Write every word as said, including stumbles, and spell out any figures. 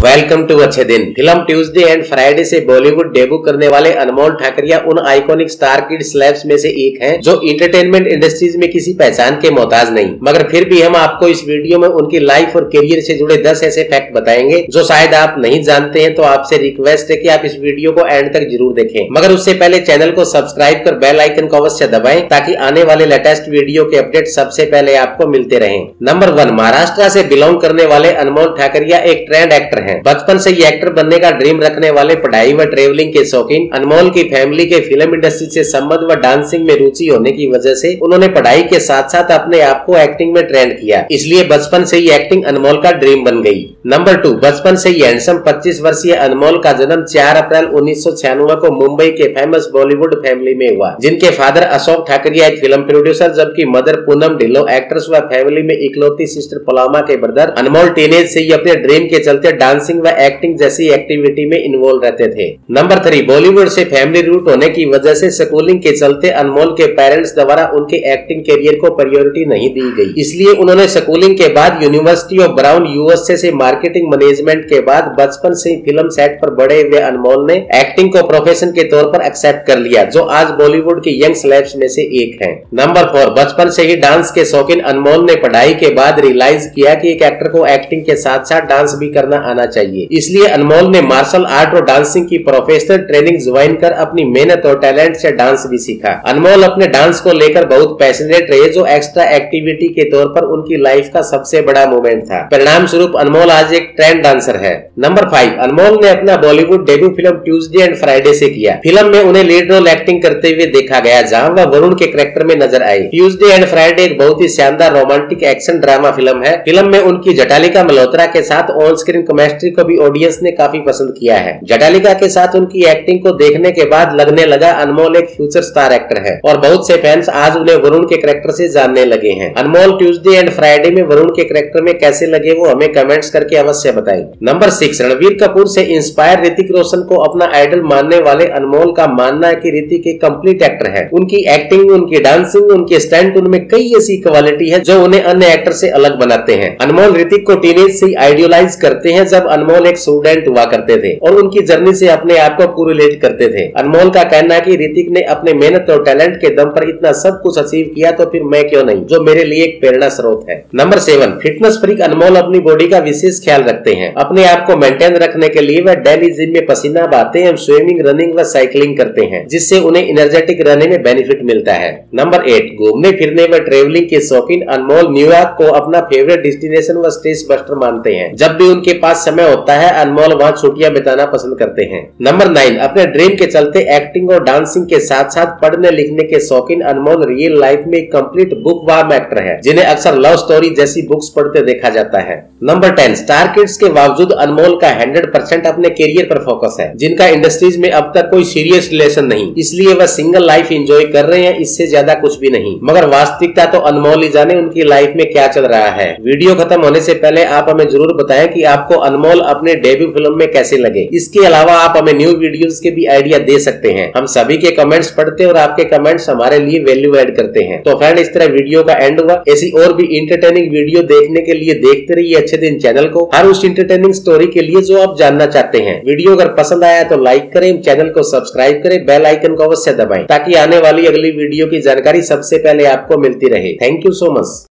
Welcome to अच्छे दिन। Film Tuesday and Friday से बॉलीवुड डेब्यू करने वाले अनमोल ठाकरिया उन आइकॉनिक स्टार किड सेलेब्स में से एक हैं जो इंटरटेनमेंट इंडस्ट्रीज में किसी पहचान के मोहताज नहीं, मगर फिर भी हम आपको इस वीडियो में उनकी लाइफ और करियर से जुड़े दस ऐसे फैक्ट बताएंगे जो शायद आप नहीं जानते हैं। तो आपसे रिक्वेस्ट है कि आप इस वीडियो को एंड तक जरूर देखें, मगर उससे पहले चैनल को सब्सक्राइब कर बेल आइकन को अवश्य दबाएं ताकि आने वाले लेटेस्ट वीडियो के अपडेट सबसे पहले आपको मिलते रहें। नंबर वन, महाराष्ट्र से बिलोंग करने वाले अनमोल ठाकरिया एक ट्रेंड एक्टर हैं। बचपन से ही एक्टर बनने का ड्रीम रखने वाले पढ़ाई व ट्रेवलिंग के शौकीन अनमोल की फैमिली के फिल्म इंडस्ट्री से संबंध व डांसिंग में रुचि होने की वजह से उन्होंने पढ़ाई के साथ साथ अपने आप को एक्टिंग में ट्रेंड किया, इसलिए बचपन से ही एक्टिंग अनमोल का ड्रीम बन गई। नंबर टू, बचपन से ही हैंडसम पच्चीस वर्षीय अनमोल का जन्म चार अप्रैल उन्नीस सौ छियानवे को मुंबई के फेमस बॉलीवुड फैमिली में हुआ, जिनके फादर अशोक ठाकरिया एक फिल्म प्रोड्यूसर जबकि मदर पूनम ढिल्लों एक्ट्रेस व फैमिली में इकलौती सिस्टर पलामा के ब्रदर। अनमोल टीनेज से ही अपने ड्रीम के चलते डांसिंग व एक्टिंग जैसी एक्टिविटी में इन्वॉल्व रहते थे। नंबर थ्री, बॉलीवुड से फैमिली रूट होने की वजह से स्कूलिंग के चलते अनमोल के पेरेंट्स द्वारा उनके एक्टिंग करियर को प्रायोरिटी नहीं दी गई, इसलिए उन्होंने स्कूलिंग के बाद यूनिवर्सिटी ऑफ ब्राउन यूएसए से मार्केटिंग मैनेजमेंट के बाद बचपन से ही फिल्म सेट पर बड़े हुए अनमोल ने एक्टिंग को प्रोफेशन के तौर पर एक्सेप्ट कर लिया, जो आज बॉलीवुड के यंग सेलेब्स में से एक है। नंबर फोर, बचपन से ही डांस के शौकीन अनमोल ने पढ़ाई के बाद रियलाइज किया कि एक एक्टर को एक्टिंग के साथ साथ डांस भी करना आना चाहिए, इसलिए अनमोल ने मार्शल आर्ट और डांसिंग की प्रोफेशनल ट्रेनिंग ज्वाइन कर अपनी मेहनत और टैलेंट से डांस भी सीखा। अनमोल अपने डांस को लेकर बहुत पैशनेट रहे, जो एक्स्ट्रा एक्टिविटी के तौर पर उनकी लाइफ का सबसे बड़ा मोमेंट था। परिणाम स्वरूप अनमोल आज एक ट्रेंड डांसर है। नंबर फाइव, अनमोल ने अपना Bollywood debut film Tuesday and Friday से किया। फिल्म में उन्हें लीड रोल एक्टिंग करते हुए देखा गया, जहां वह वरुण के कैरेक्टर में नजर आए। ट्यूसडे एंड फ्राइडे एक बहुत ही शानदार रोमांटिक एक्शन ड्रामा फिल्म है। फिल्म में उनकी जटालिका मल्होत्रा के साथ ऑन स्क्रीन केमिस्ट्री को भी ऑडियंस ने काफी पसंद किया है। जटालिका के साथ उनकी एक्टिंग को देखने के बाद लगने लगा अनमोल एक फ्यूचर स्टार एक्टर है, और बहुत से फैंस आज उन्हें वरुण के कैरेक्टर से जानने लगे हैं। अनमोल ट्यूसडे एंड फ्राइडे में वरुण के कैरेक्टर में कैसे लगे वो हमें कमेंट्स करके अवश्य बताएं। नंबर सिक्स, रणबीर कपूर से इंस्पायर ऋतिक रोशन को अपना आइडल मानने वाले अनमोल का मानना है कि ऋतिक एक कंप्लीट एक्टर है। उनकी एक्टिंग, उनकी डांसिंग, उनके स्टंट, उनमें कई ऐसी क्वालिटी है जो उन्हें अन्य एक्टर से अलग बनाते हैं। अनमोल ऋतिक को टीनेज से आइडियलाइज करते हैं जब अनमोल एक स्टूडेंट हुआ करते थे, और उनकी जर्नी से अपने आप को कोरिलेट करते थे। अनमोल का कहना है कि ऋतिक ने अपने मेहनत और टैलेंट के दम पर इतना सब कुछ अचीव किया, तो फिर मैं क्यों नहीं, जो मेरे लिए एक प्रेरणा स्रोत है। Number seven, fitness freak Anmol अपनी बॉडी का विशेष ख्याल रखते हैं। अपने आप को मेंटेन रखने के लिए वह डेली जिम में पसीना बहाते हैं, स्विमिंग, रनिंग व साइकिलिंग करते हैं, जिससे उन्हें एनर्जेटिक रहने में बेनिफिट मिलता है। नंबर एट, घूमने फिरने व ट्रेवलिंग के शौकीन अनमोल न्यूयॉर्क को अपना फेवरेट डेस्टिनेशन व स्ट्रेस बस्टर मानते हैं। जब भी उनके पास समय होता है अनमोल वहाँ छुट्टियां बिताना पसंद करते हैं। नंबर नाइन, अपने ड्रीम के चलते एक्टिंग और डांसिंग के साथ साथ पढ़ने लिखने के शौकीन अनमोल रियल लाइफ में एक कंप्लीट बुक वार्म एक्टर है, जिन्हें अक्सर लव स्टोरी जैसी बुक्स पढ़ते देखा जाता है। नंबर टेन, स्टार किड्स के बावजूद अनमोल का हंड्रेड परसेंट अपने करियर पर फोकस है, जिनका इंडस्ट्रीज में अब तक कोई सीरियस रिलेशन नहीं, इसलिए वह सिंगल लाइफ एंजॉय कर रहे हैं, इससे ज्यादा कुछ भी नहीं। मगर वास्तविकता तो अनमोल ही जाने उनकी लाइफ में क्या चल रहा है। वीडियो खत्म होने से पहले आप हमें जरूर बताएं कि आपको अनमोल अपने डेब्यू फिल्म में कैसे लगे। इसके अलावा आप हमें न्यू वीडियोस के भी आइडिया दे सकते हैं। हम सभी के कमेंट्स पढ़ते हैं और आपके कमेंट्स हमारे लिए वैल्यू ऐड करते हैं। तो फ्रेंड, इस तरह वीडियो का एंड हुआ। ऐसी और भी इंटरटेनिंग वीडियो देखने के लिए देखते रहिए अच्छे दिन चैनल को, हर उस इंटरटेनिंग स्टोरी के लिए जो आप जानना चाहते हैं। वीडियो अगर पसंद आया तो लाइक करें, चैनल को सब्सक्राइब करें, बेल आइकन को अवश्य दबाएं ताकि आने वाली अगली वीडियो की जानकारी सबसे पहले आपको मिलती रहे। Thank you so much.